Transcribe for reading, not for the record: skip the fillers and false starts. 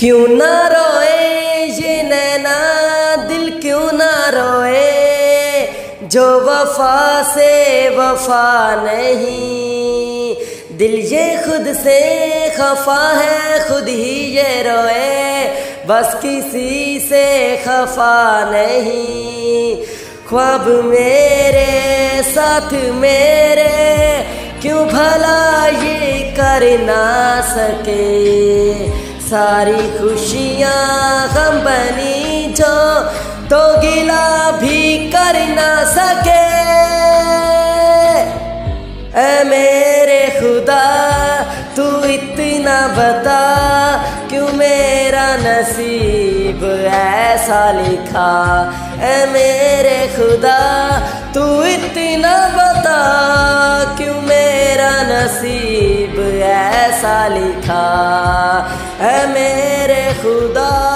क्यों ना रोए ये नैना दिल क्यों ना रोए, जो वफा से वफा नहीं। दिल ये खुद से खफा है, खुद ही ये रोए, बस किसी से खफा नहीं। ख्वाब मेरे साथ मेरे क्यों भला ये कर ना सके, सारी खुशियाँ गम बनी जो तो गिला भी कर ना सके। ऐ मेरे खुदा तू इतना बता, क्यों मेरा नसीब ऐसा लिखा। ऐ मेरे खुदा तू इतना बता, क्यों मेरा नसीब ऐसा लिखा। ऐ मेरे खुदा